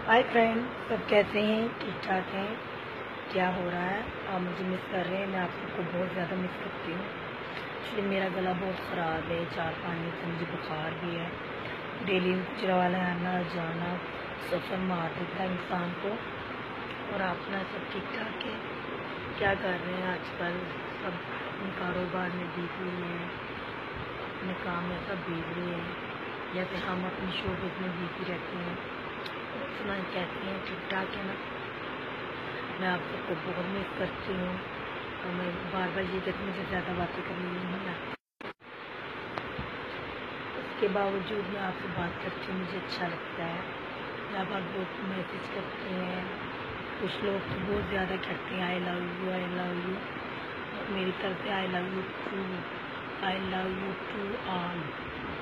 Hi friend, सब कैसे हैं? ठीक ठाक हैं? क्या हो रहा है? आप मुझे मिस कर रहे हैं, मैं आप सबको बहुत ज़्यादा मिस करती हूँ। एक्चुअली मेरा गला बहुत ख़राब है, 4-5 दिन से मुझे बुखार भी है। डेली गुजरा वाला आना जाना सफ़र मार देता है इंसान को। और आप ना सब ठीक ठाक है? क्या कर रहे हैं आजकल? सब अपने कारोबार में बिजी हैं, अपने काम में सब बिजी हैं, जैसे हम अपनी शोबिज़ में बिजी रहते हैं। सुना कहते हैं ठीक ठाक है ना? मैं आप सबको बहुत मिस करती हूँ और मैं बार बार ये कहती हूँ मुझे ज़्यादा बातें करनी नहीं आती। उसके बावजूद मैं आपसे बात करती हूँ, मुझे अच्छा लगता है। जब आप लोग मैसेज करते हैं, कुछ लोग तो बहुत ज़्यादा करते हैं I love you I love you. और मेरी तरफ से I love you to all.